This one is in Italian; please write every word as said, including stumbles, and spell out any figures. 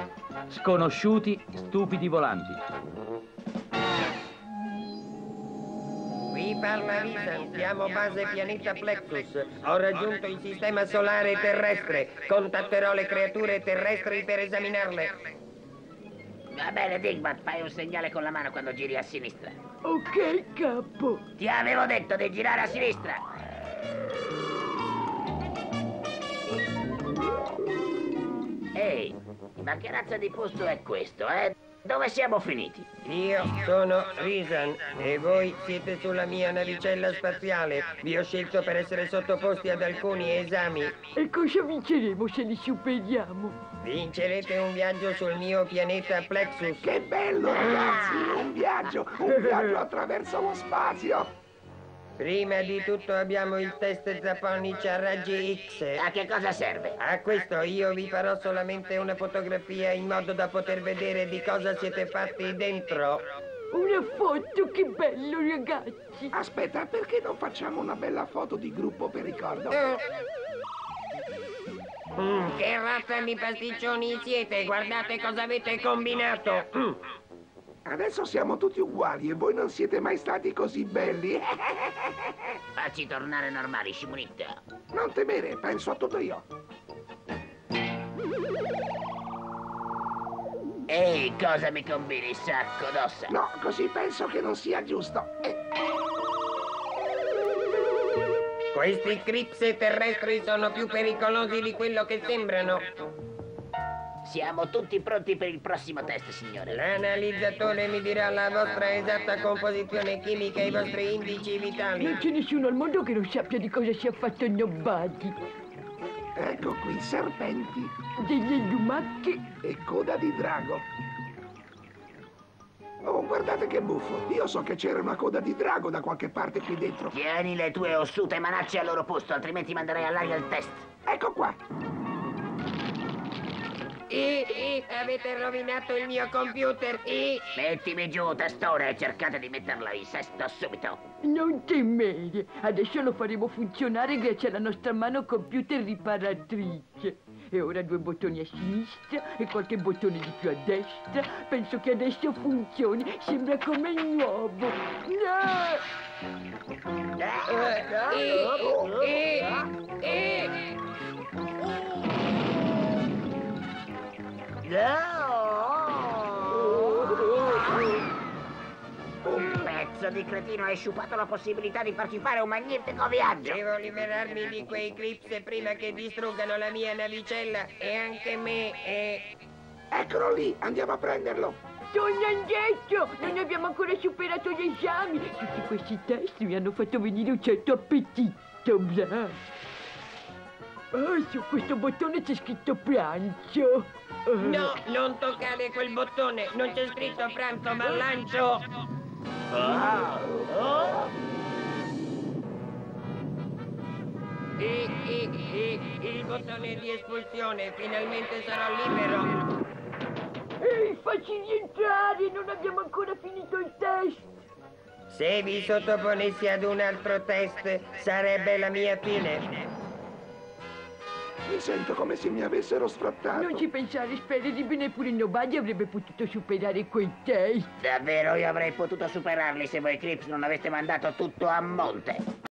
Sconosciuti, stupidi volanti. Qui parla Risan, siamo base pianeta Plexus. Ho raggiunto il sistema solare terrestre. Contatterò le creature terrestri per esaminarle. Va bene, Digbat, fai un segnale con la mano quando giri a sinistra. Ok, capo. Ti avevo detto di girare a sinistra. Ehi, ma che razza di posto è questo, eh? Dove siamo finiti? Io sono Risan e voi siete sulla mia navicella spaziale. Vi ho scelto per essere sottoposti ad alcuni esami. E cosa vinceremo se li superiamo? Vincerete un viaggio sul mio pianeta Plexus. Che bello, ragazzi! Un viaggio, un viaggio attraverso lo spazio! Prima di tutto abbiamo il test Zaponic a raggi X. A che cosa serve? A questo io vi farò solamente una fotografia in modo da poter vedere di cosa siete fatti dentro. Una foto, che bello, ragazzi! Aspetta, perché non facciamo una bella foto di gruppo per ricordo? Eh. Mm, che razza di pasticcioni siete? Guardate cosa avete combinato. Mm. Adesso siamo tutti uguali e voi non siete mai stati così belli. Facci tornare normali, Shimunita. Non temere, penso a tutto io. Ehi, cosa mi combini, sacco d'ossa? No, così penso che non sia giusto. Eh. Questi cripse terrestri sono più pericolosi di quello che sembrano. Siamo tutti pronti per il prossimo test, signore. L'analizzatore mi dirà la vostra esatta composizione chimica e i vostri indici vitali. Non c'è nessuno al mondo che non sappia di cosa sia fatto Nobody. Ecco qui, serpenti Delle lumache. e coda di drago. Oh, guardate che buffo. Io so che c'era una coda di drago da qualche parte qui dentro. Tieni le tue ossute manacce al loro posto, altrimenti manderei all'aria il test. Ecco qua. E, e, avete rovinato il mio computer. E... Mettimi giù, testore, e cercate di metterla in sesto subito. Non temere. Adesso lo faremo funzionare grazie alla nostra mano computer riparatrice. E ora due bottoni a sinistra e qualche bottone di più a destra. Penso che adesso funzioni. Sembra come nuovo. No! E, e, e... Un pezzo di cretino hai sciupato la possibilità di farci fare un magnifico viaggio. Devo liberarmi di quei clips prima che distruggano la mia navicella e anche me e... Eccolo lì, andiamo a prenderlo. Sono indietro! Non abbiamo ancora superato gli esami. Tutti questi test mi hanno fatto venire un certo appetito. Blah. Oh, su questo bottone c'è scritto pranzo. Oh. No, non toccare quel bottone. Non c'è scritto pranzo, ma lancio. Ah. Oh. E, e, e, il bottone di espulsione. Finalmente sarò libero. Ehi, facci rientrare! Non abbiamo ancora finito il test. Se vi sottoponessi ad un altro test, sarebbe la mia fine. Mi sento come se mi avessero sfrattato. Non ci pensare, speri, neppure Nobody avrebbe potuto superare quei test. Davvero io avrei potuto superarli se voi Crips non aveste mandato tutto a monte.